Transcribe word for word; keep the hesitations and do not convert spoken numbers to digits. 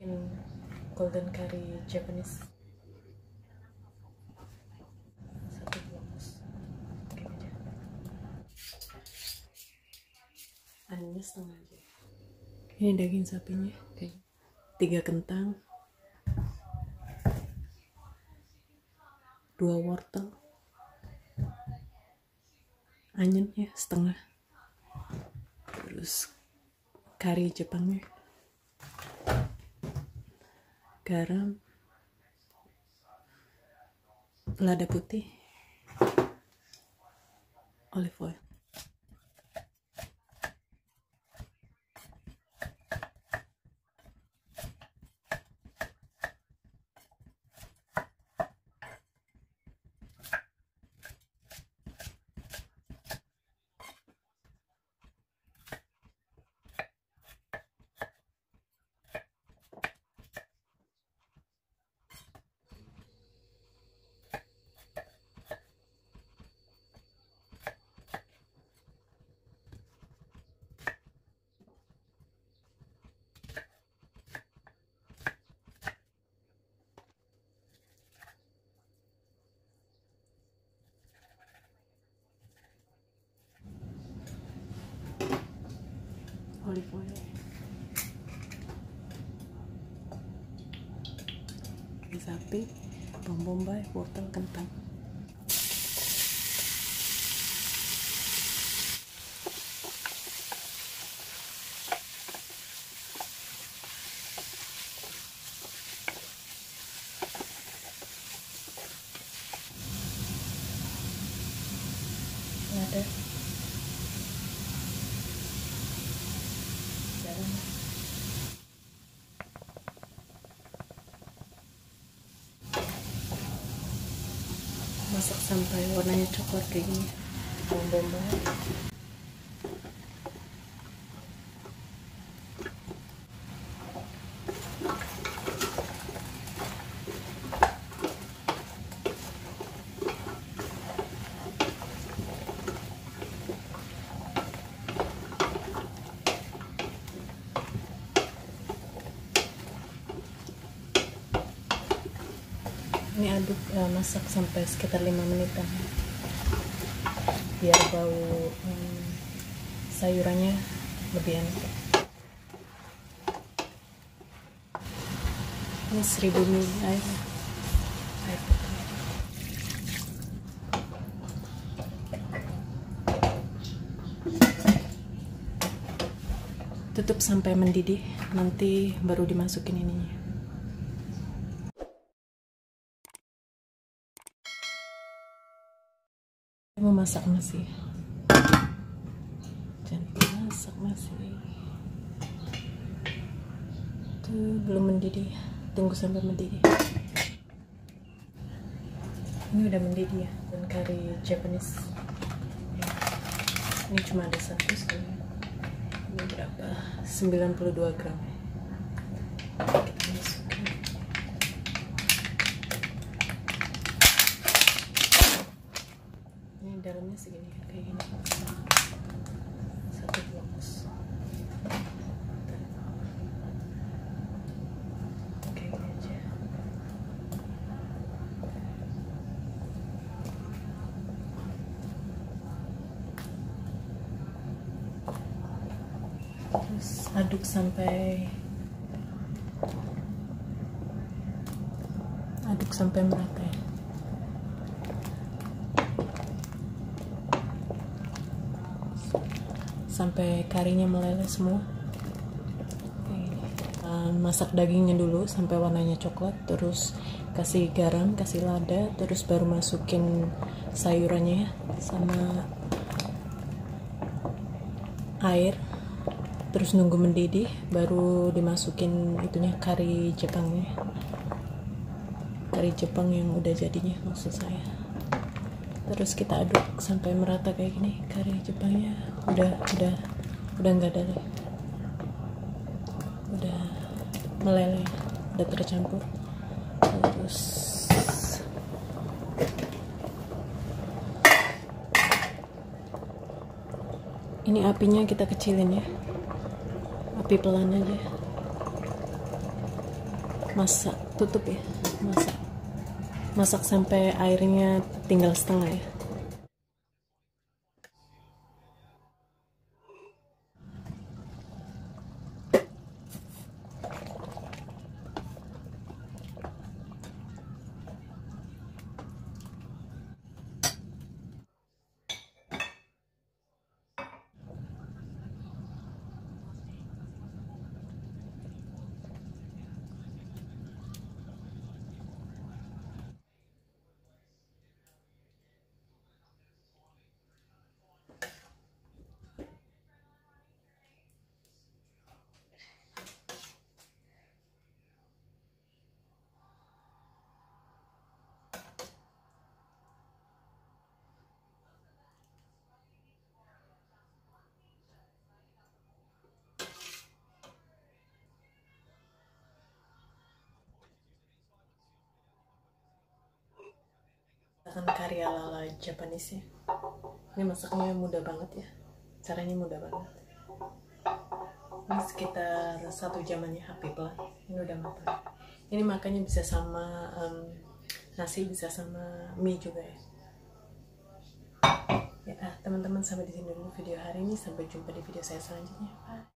in golden curry Japanese. Satu bungkus oke aja, anginnya setengah aja. Ini daging sapinya kayak tiga kentang, dua wortel, anyennya setengah, terus kari Jepangnya, garam, lada putih, olive oil. Olive oil, daging sapi, bawang bombay, wortel, kentang. Lada, garam, masak sampai warnanya coklat kayak gini. Bawang bombay, ini aduk, uh, masak sampai sekitar lima menitan biar bau um, sayurannya lebih enak. Ini seribu mili air, air putih. Tutup sampai mendidih, nanti baru dimasukin ininya. Memasak nasi, jangan masak nasi. Tuh belum mendidih, tunggu sampai mendidih. Ini udah mendidih ya, dan kari Japanese. Ini cuma ada satu sekali. Ini berapa? sembilan puluh dua gram. Kita masukin. Dalamnya segini kayak gini, satu bungkus kayak gini aja. Terus aduk sampai aduk sampai merata ya. Sampai karinya meleleh semua. Uh, masak dagingnya dulu sampai warnanya coklat, terus kasih garam, kasih lada, terus baru masukin sayurannya ya, sama air, terus nunggu mendidih, baru dimasukin itunya kari Jepangnya, kari Jepang yang udah jadinya maksud saya. Terus kita aduk sampai merata kayak gini. Kari Jepangnya udah udah udah nggak ada lagi, udah meleleh, udah tercampur. Terus ini apinya kita kecilin ya, api pelan aja. masak, tutup ya, masak masak sampai airnya tinggal setengah ya. Masakan kari ala-ala Japanese ya. Ini masaknya mudah banget ya, caranya mudah banget. Ini sekitar satu jamannya habis lah. Ini udah matang. Ini makannya bisa sama um, nasi, bisa sama mie juga ya. Ya ah, teman-teman, sampai di sini dulu video hari ini. Sampai jumpa di video saya selanjutnya. Bye.